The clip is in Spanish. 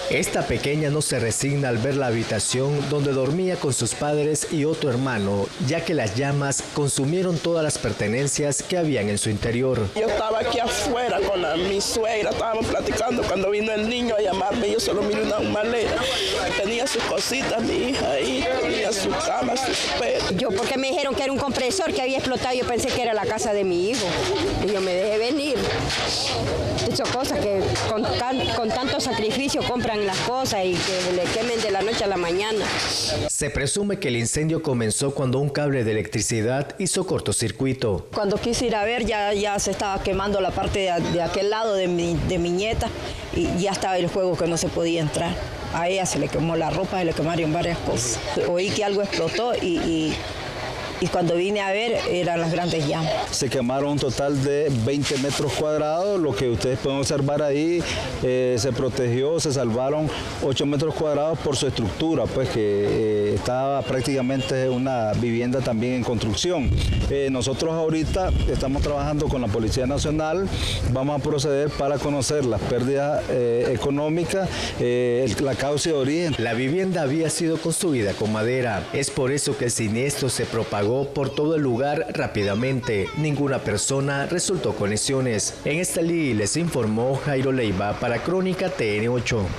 Esta pequeña no se resigna al ver la habitación donde dormía con sus padres y otro hermano, ya que las llamas consumieron todas las pertenencias que habían en su interior. Yo estaba aquí afuera con mi suegra, estábamos platicando cuando vino el niño a llamarme. Yo solo miré una maleta, tenía sus cositas, mi hija ahí, tenía su cama, su pelo. Yo, porque me dijeron que era un compresor que había explotado, yo pensé que era la casa de mi hijo. Y yo me dejé venir. Hizo cosas que con tanto sacrificio compran las cosas y que le quemen de la noche a la mañana. Se presume que el incendio comenzó cuando un cable de electricidad hizo cortocircuito. Cuando quise ir a ver ya se estaba quemando la parte de aquel lado de mi nieta y ya estaba el juego que no se podía entrar. A ella se le quemó la ropa y le quemaron varias cosas. Oí que algo explotó y cuando vine a ver eran las grandes llamas. Se quemaron un total de 20 metros cuadrados, lo que ustedes pueden observar ahí, se protegió, se salvaron 8 metros cuadrados por su estructura, pues que estaba prácticamente una vivienda también en construcción. Nosotros ahorita estamos trabajando con la Policía Nacional, vamos a proceder para conocer las pérdidas económicas, la causa de origen. La vivienda había sido construida con madera, es por eso que el siniestro se propagó por todo el lugar rápidamente. Ninguna persona resultó con lesiones. En Estelí les informó Jairo Leiva para Crónica TN8.